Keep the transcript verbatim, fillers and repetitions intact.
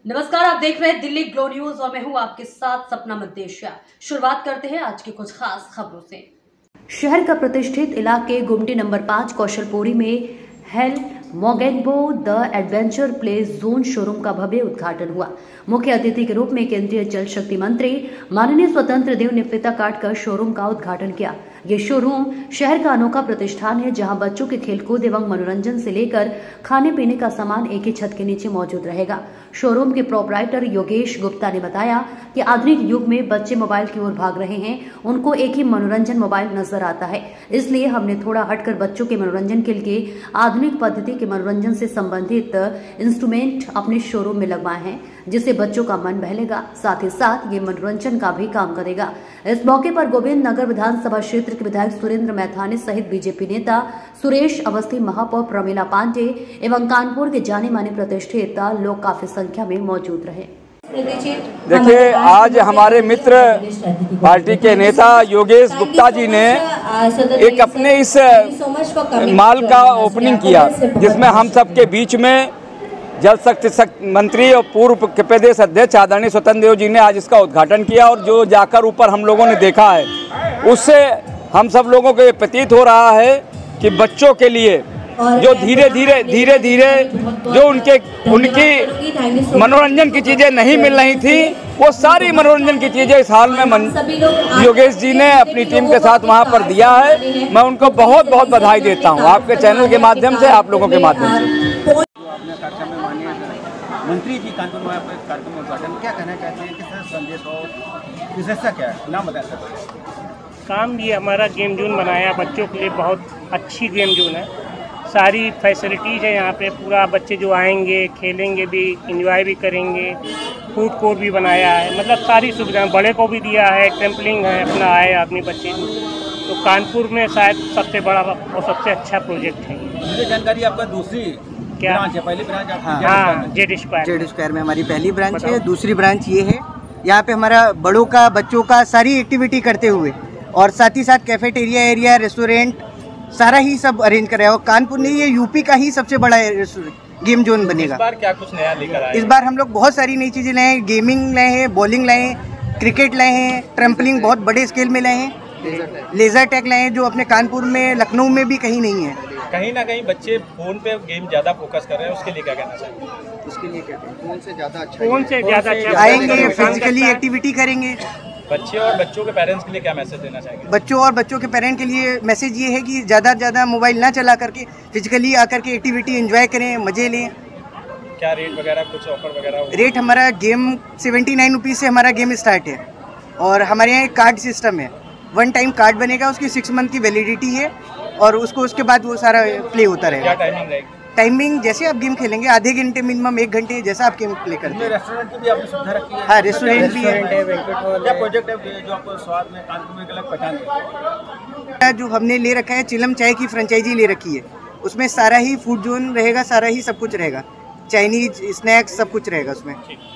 नमस्कार, आप देख रहे हैं दिल्ली ग्लो न्यूज और मैं हूं आपके साथ सपना मदेशिया। शुरुआत करते हैं आज की कुछ खास खबरों से। शहर का प्रतिष्ठित इलाके गुमटी नंबर पाँच कौशलपुरी में hail Mogambo the adventure place zone showroom का भव्य उद्घाटन हुआ। मुख्य अतिथि के रूप में केंद्रीय जल शक्ति मंत्री माननीय स्वतंत्र देव ने फीता काटकर शोरूम का उद्घाटन किया। ये शोरूम शहर का अनोखा प्रतिष्ठान है, जहां बच्चों के खेलकूद एवं मनोरंजन से लेकर खाने पीने का सामान एक ही छत के नीचे मौजूद रहेगा। शोरूम के प्रोपराइटर योगेश गुप्ता ने बताया कि आधुनिक युग में बच्चे मोबाइल की ओर भाग रहे हैं, उनको एक ही मनोरंजन मोबाइल नजर आता है, इसलिए हमने थोड़ा हटकर बच्चों के मनोरंजन के लिए आधुनिक पद्धति के मनोरंजन से संबंधित इंस्ट्रूमेंट अपने शोरूम में लगवाए हैं, जिससे बच्चों का मन बहलेगा, साथ ही साथ ये मनोरंजन का भी काम करेगा। इस मौके पर गोविंद नगर विधानसभा क्षेत्र के विधायक सुरेंद्र मैथानी सहित बीजेपी नेता सुरेश अवस्थी, महापौर प्रमिला पांडे एवं कानपुर के जाने माने प्रतिष्ठित लोग काफी संख्या में मौजूद रहे। देखिए, आज हमारे मित्र पार्टी के नेता योगेश गुप्ता जी ने एक अपने इस माल का ओपनिंग किया, जिसमें हम सबके बीच में जल शक्ति मंत्री और पूर्व प्रदेश अध्यक्ष आदरणीय स्वतंत्र देव जी ने आज इसका उद्घाटन किया। और जो जाकर ऊपर हम लोगों ने देखा है, उससे हम सब लोगों को ये प्रतीत हो रहा है कि बच्चों के लिए जो धीरे धीरे धीरे धीरे जो उनके उनकी मनोरंजन की चीज़ें नहीं मिल रही थी, वो सारी मनोरंजन की चीज़ें इस हाल में मन, योगेश जी ने अपनी टीम के साथ वहाँ पर दिया है। मैं उनको बहुत बहुत बधाई देता हूँ, आपके चैनल के माध्यम से, आप लोगों के माध्यम से। मंत्री जी कानपुर में कार्यक्रम में उद्घाटन क्या कहना चाहते हैं, किस तरह संदेश और विशेषता क्या है, नाम बता सकते हैं? काम ये हमारा गेम जोन बनाया बच्चों के लिए, बहुत अच्छी गेम जोन है, सारी फैसिलिटीज़ है यहाँ पे। पूरा बच्चे जो आएंगे खेलेंगे भी, एंजॉय भी करेंगे, फूड कोर्ट भी बनाया है, मतलब सारी सुविधाएं बड़े को भी दिया है, ट्रैम्पलिंग है, अपना आए आदमी बच्चे। तो कानपुर में शायद सबसे बड़ा और सबसे अच्छा प्रोजेक्ट है। मुझे जानकारी आपका दूसरी क्या ब्रांच है, पहली ब्रांच हाँ, हाँ जेड स्क्वायर जेड स्क्वायर में हमारी पहली ब्रांच है। दूसरी ब्रांच ये है, यहाँ पे हमारा बड़ों का बच्चों का सारी एक्टिविटी करते हुए और साथ ही साथ कैफेटेरिया एरिया, रेस्टोरेंट, सारा ही सब अरेंज कर रहा है। और कानपुर में ये यूपी का ही सबसे बड़ा गेम जोन बनेगा। इस बार क्या कुछ नया लेकर आए? इस बार हम लोग बहुत सारी नई चीज़ें लाए हैं। गेमिंग लाए हैं, बॉलिंग लाए हैं, क्रिकेट लाए हैं, ट्रैम्पलिंग बहुत बड़े स्केल में लाए हैं, लेजर टैग लाए हैं, जो अपने कानपुर में, लखनऊ में भी कहीं नहीं है। कहीं ना कहीं बच्चे फोन पे गेम ज्यादा फोकस कर रहे हैं, उसके लिए क्या कहना चाहिए? उसके लिए कहते हैं फोन से ज़्यादा अच्छा, फोन से ज़्यादा अच्छा आएंगे, फिजिकली एक्टिविटी करेंगे। बच्चे और बच्चों के पेरेंट्स के लिए क्या मैसेज देना चाहेंगे? बच्चों और बच्चों के पेरेंट के लिए मैसेज ये है कि ज़्यादा से ज़्यादा मोबाइल ना चला करके फिजिकली आकर के एक्टिविटी एंजॉय करें, मज़े लें। क्या रेट वगैरह, कुछ ऑफर वगैरह? रेट हमारा गेम सेवेंटी नाइन रुपीज़ से हमारा गेम स्टार्ट है, और हमारे यहाँ एक कार्ड सिस्टम है। वन टाइम कार्ड बनेगा, उसकी सिक्स मंथ की वैलिडिटी है, और उसको उसके बाद वो सारा प्ले होता रहेगा। क्या टाइमिंग रहेगी? टाइमिंग जैसे आप गेम खेलेंगे, आधे घंटे मिनिमम एक घंटे, जैसा आप गेम प्ले करते हैं। रेस्टोरेंट की भी आपने सुविधा रखी है? हाँ, रेस्टोरेंट भी है। क्या प्रोजेक्ट है जो आपको स्वाद में कानपुर में एक अलग पहचान है? जो हमने ले रखा है, चिलम चाय की फ्रेंचाइजी ले रखी है, उसमें सारा ही फूड जोन रहेगा, सारा ही सब कुछ रहेगा, चाइनीज स्नैक्स सब कुछ रहेगा उसमें।